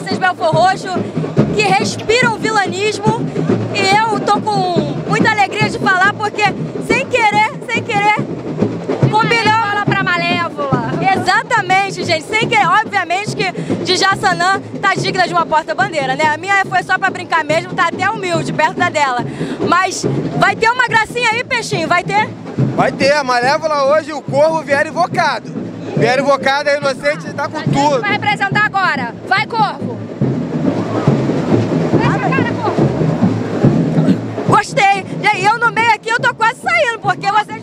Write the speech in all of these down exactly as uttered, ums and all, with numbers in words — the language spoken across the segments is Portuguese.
Crianças Belfor Roxo que respiram vilanismo e eu tô com muita alegria de falar porque sem querer, sem querer, combinou pra Malévola. Exatamente, gente, sem querer, obviamente que de Jaçanã tá digna de uma porta-bandeira, né? A minha foi só pra brincar mesmo, tá até humilde, perto da dela. Mas vai ter uma gracinha aí, Peixinho, vai ter? Vai ter, a Malévola hoje, o Corvo vieram invocado. Vieram invocado, a Inocente tá com tudo. Vai representar agora. Vai, Corvo. Fecha a cara, Corvo. Gostei. E eu no meio aqui, eu tô quase saindo, porque vocês...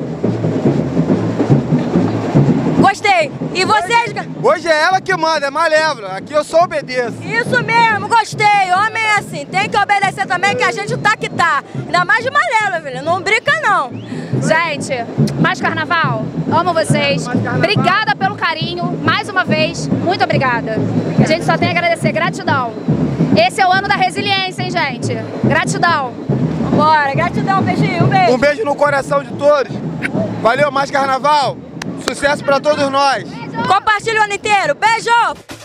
Gostei. E vocês... Hoje é ela que manda, é Malévola. Aqui eu só obedeço. Isso mesmo, gostei. Homem é assim, tem que obedecer também, que a gente tá que tá. Ainda mais de Malévola, filho. Não brinca, não. Gente, mais carnaval. Amo vocês. Obrigada pelo carinho. Mais uma vez, muito obrigada. A gente só tem a agradecer. Gratidão. Esse é o ano da resiliência, hein, gente? Gratidão. Bora, gratidão, Peixinho. Um beijo. Um beijo no coração de todos. Valeu, mais carnaval. Sucesso pra todos nós. Compartilha o ano inteiro. Beijo!